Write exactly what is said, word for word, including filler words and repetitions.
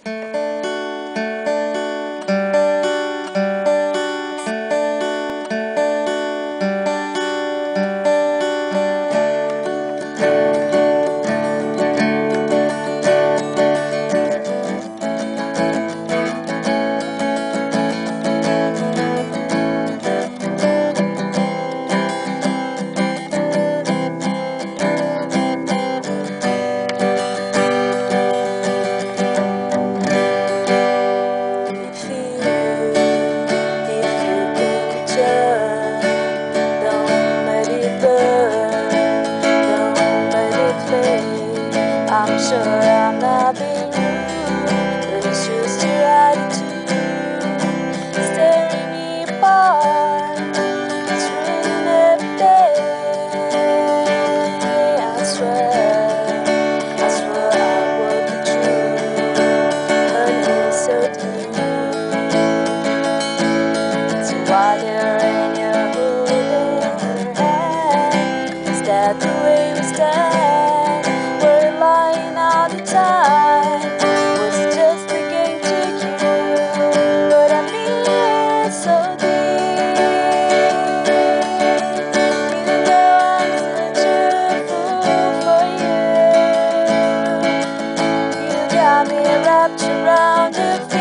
I'm sure I'm not being rude, but it's just your attitude staring me apart. It's raining every day. I swear, I swear I would be true. Honey, so deep. So while you're in your holding your hand, is that the way we stand? Time was it just a game to you, but I feel it so deep. Even though I'm such a fool for you, you got me wrapped around your feet.